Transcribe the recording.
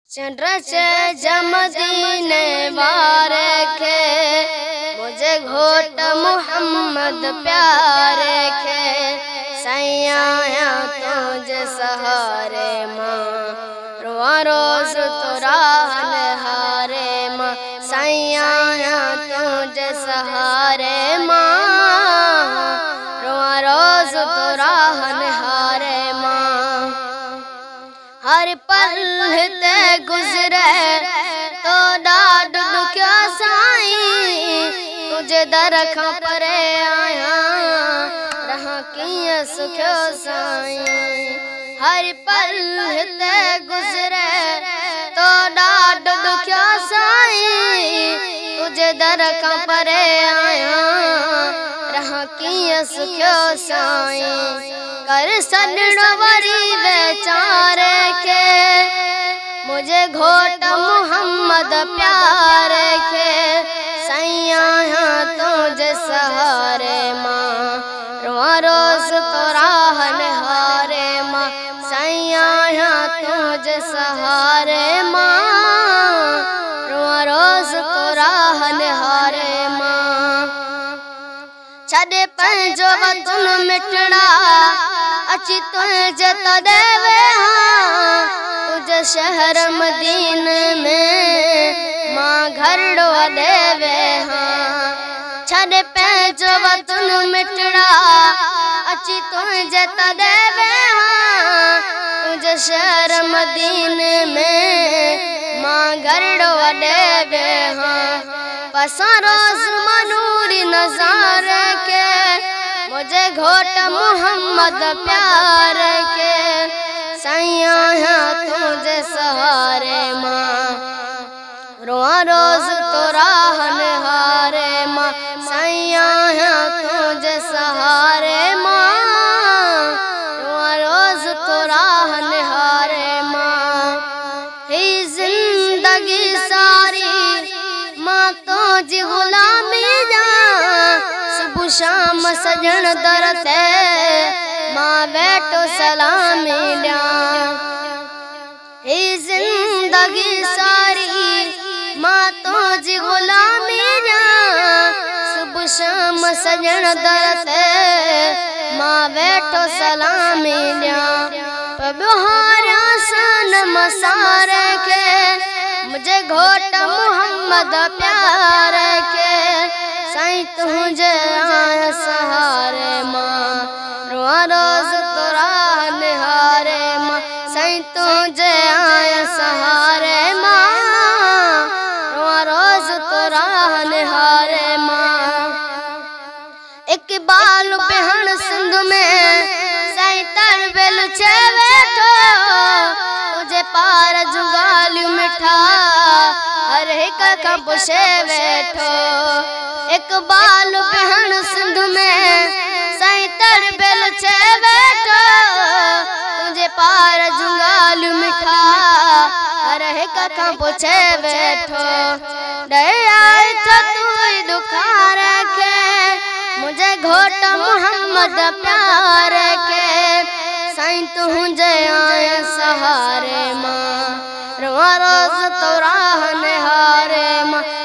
चंद्रच जमदीने वारे खे मुझे घोट मोहम्मद प्यारे खे सैया तुझे सहारे माँ रोआ रोज तोरा हारे माँ सैया तुझे सहारे माँ रोआ रोज तोरा हारे माँ हर पल ते गुजरे तो डाड दुखिया साईं तुझे दर खां परे आया रहा किया सुखियो साईं हर पल ते गुजरे तो डाड दुखिया साईं तुझे दर खां परे आया रहा किया सुखियो साईं कर सॾणो वरी वेचारे के मुझे घोट मोहम्मद प्यारे के सैया तुझे सहारे माँ रोआ रोज तोरा हारे माँ सैया तुझे सहारे माँ रोआ रोज तोरा हारे माँ छॾे पंहिंजो वतन मिटड़ा अची तुझे तॾे वेहां तुझे शहर मदीने में मां घरड़ो अॾे वेहां छॾे पंहिंजो वतन मिटड़ा अची तुझे तॾे वेहां तुझे शहर मदीने में मां घरड़ो अॾे वेहां पसां रोज़ मनूरी नज़ारे के मुझे घोट मोहम्मद प्यारे के सैया तुझे सहारे माँ रोआ रोज तोरा हारे माँ सैया तुझे सहारे माँ रोआ रोज तोरा हारे माँ ही जिंदगी सारी माँ तुझी गुलामी जा सुबह शाम सजण दर ते मां वेठो सलामी ॾिया ही जिंदगी सारी मां तुझी गुलामी ॾिया सुबह शाम सजण दर ते मां वेठो सलामी ॾिया पॿहारिया सन मसारे खे मुझे घोट मोहम्मद प्यारे के साईं तुझे आया सहारे माँ रोआ रोज तोरा हारे माँ साईं तुझे आया सहारे माँ रोआ रोज तोरा हारे माँ इकबाल बेहण सिंध में साईं तरबेल छे वेठो तुझे पार जुगालियूं मिठा हर हिक खां पुछे वेठो इकबाल बेहण सिंध में साईं तरबेल छे वेठो तुझे पार जुगालियूं मिठा हर हिक खां पुछे वेठो दया तूं दुखारे के मुझे घोट मोहम्मद प्यारे के साईं तुझे आया सहारे माँ रोआ रोज तोरा हारे माँ